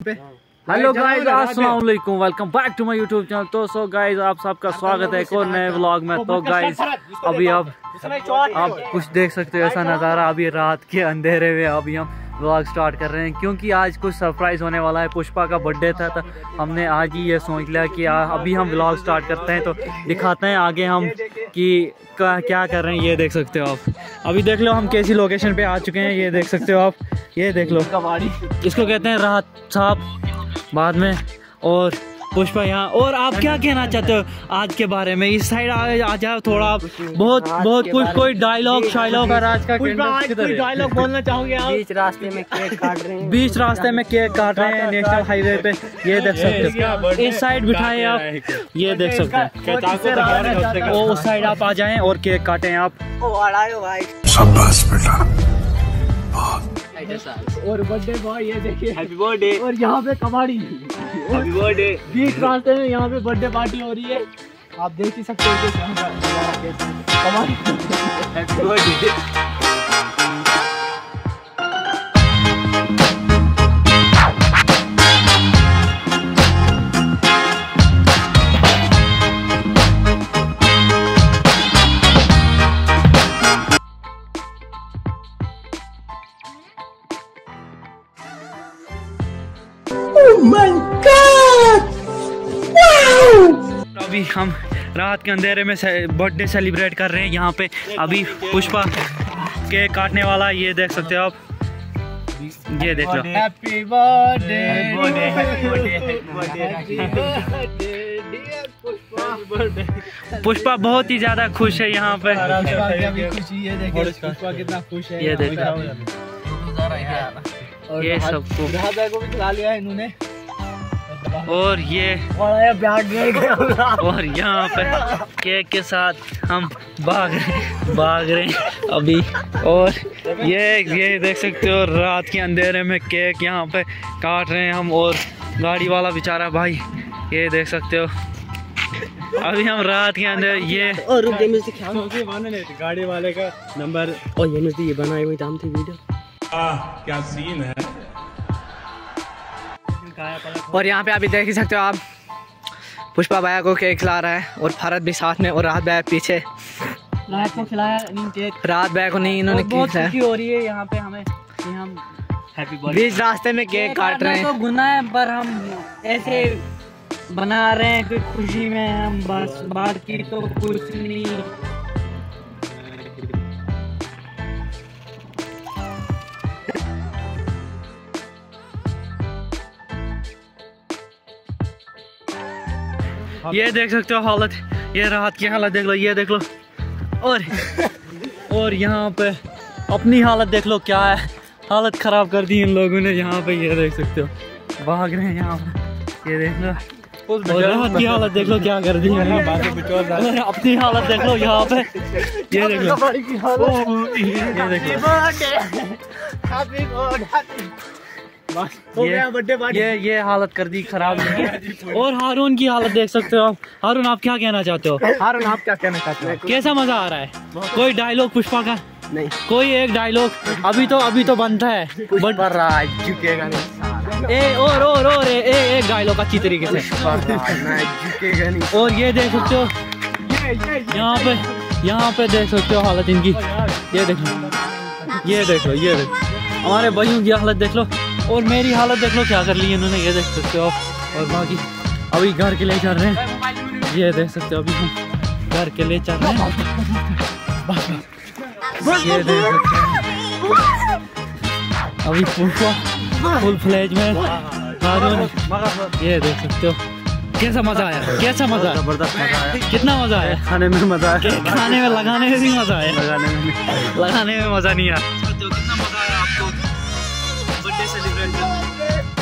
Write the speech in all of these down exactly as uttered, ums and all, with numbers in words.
Hello guys, अस्सलाम वालेकुम, welcome back to my YouTube channel. तो सो गाइस, आप सबका स्वागत है एक और नए व्लॉग में। तो गाइस अभी आप आप कुछ देख सकते हो ऐसा नज़ारा, अभी रात के अंधेरे में अभी हम व्लॉग स्टार्ट कर रहे हैं क्योंकि आज कुछ सरप्राइज़ होने वाला है। पुष्पा का बर्थडे था तो हमने आज ही ये सोच लिया कि आ, अभी हम व्लॉग स्टार्ट करते हैं तो दिखाते हैं आगे हम कि क्या कर रहे हैं। ये देख सकते हो आप, अभी देख लो हम कैसी लोकेशन पे आ चुके हैं। ये देख सकते हो आप, ये देख लो, इसको कहते हैं राहत साहब बाद में। और पुष्पा यहाँ, और आप क्या कहना चाहते हो आज के बारे में? इस साइड आ जाओ थोड़ा, आप बहुत बहुत कुछ कोई डायलॉग शायलॉग आज का कोई डायलॉग बोलना चाहोगे आप? बीच रास्ते में केक काट रहे हैं बीच रास्ते में केक काट रहे हैं नेशनल हाईवे पे। ये देख सकते हो, इस साइड बिठाए आप, ये देख सकते हैं। वो उस साइड आप आ जाएं और केक काटें आप। शाबाश बेटा। और बर्थडे बॉय ये देखिए, हैप्पी बर्थडे। और यहाँ पे कबाड़ी, हैप्पी बर्थडे। बीच रास्ते में यहाँ पे बर्थडे पार्टी हो रही है, आप देख ही सकते हो कबाड़ी। Happy birthday. अभी हम रात के अंधेरे में बर्थडे सेलिब्रेट कर रहे हैं यहाँ पे। अभी पुष्पा केक काटने वाला, ये देख सकते हो आप, ये देख लो। हैप्पी बर्थडे पुष्पा बहुत ही ज्यादा खुश है यहाँ पे। खुशी है, देखिए पुष्पा कितना खुश है। ये देखो, ये सबको को भी खिला लिया है इन्होंने। और ये और यहाँ पे केक के साथ हम भाग भाग रहे हैं अभी। और ये ये देख सकते हो, रात के अंधेरे में केक यहाँ पे काट रहे हैं हम। और गाड़ी वाला बेचारा भाई, ये देख सकते हो, अभी हम रात के अंदर ये और गाड़ी वाले का नंबर और ये ये बनाई हुई दाम थी वीडियो। क्या सीन है। और यहाँ पे अभी देख ही सकते हो आप, पुष्पा भैया को केक खिला रहा है और भारत भी साथ में, और राहत भैया पीछे। राहत को खिलाया नहीं केक, राहत भैया को नहीं, इन्होंने केक खिलाया। खुशी हो रही है यहाँ पे हमें कि हम हैप्पी बर्थडे बीच रास्ते में केक काट रहे हैं। तो गुनाह है पर हम ऐसे बना रहे हैं कि खुशी में हम, बस बात की तो कुछ नहीं। ये देख सकते हो हालत, ये राहत की हालत देख लो, ये देख लो। और और यहाँ पे अपनी हालत देख लो, क्या है, हालत ख़राब कर दी इन लोगों ने यहाँ पे। ये देख सकते हो, भाग रहे हैं यहाँ पे, ये देख लो। और राहत की हालत देख लो क्या कर दी है, और अपनी हालत देख लो यहाँ पे, ये देख लो, ये देख लो। ये ये ये हालत कर दी खराब। और हारून की हालत देख सकते हो आप। हारून, आप क्या कहना चाहते हो? हारून, आप क्या कहना चाहते हो? कैसा मजा आ रहा है? कोई डायलॉग पुष्पा का? नहीं, कोई एक डायलॉग अभी तो अभी तो बनता है, बट झुकेगा नहीं। ए और और और ए, ए, एक डायलॉग अच्छी तरीके से झुकेगा नहीं। और ये देख सकते हो यहाँ पे, यहाँ पे देख सकते हो हालत इनकी, ये देख लो, ये देख लो, ये देख हमारे भाइयों की हालत देख लो। और मेरी हालत देख लो क्या कर ली इन्होंने, ये देख सकते हो। और बाकी अभी घर के लिए चल रहे हैं, ये देख सकते हो, अभी हम घर के लिए चल रहे हैं, ये देख सकते हो। अभी पुष्पा फुल फ्लेज में, ये देख सकते हो। कैसा मजा आया, कैसा मजा आया? जबरदस्त मजा आया। कितना मजा आया? खाने में मजा आया, खाने में, लगाने में भी मजा आया, लगाने में लगाने में मजा नहीं आया। कितना मजा आया आपको बर्थडे सेलिब्रेट करने में?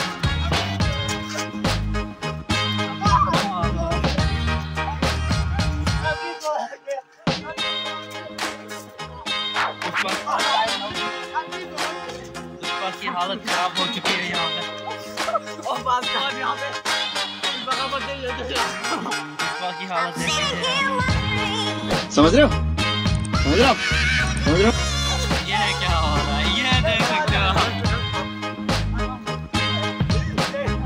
पुष्पा की हालत खराब हो चुकी है यहाँ पे। और बात यहाँ पे पुष्पा की हालत देखिए, समझ रहे हो, समझ रहे हो, समझ रहे हो। ये क्या हो रहा है, ये देख सकते हो।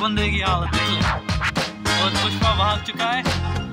बंदे की हालत देख ले। और पुष्पा भाग चुका है।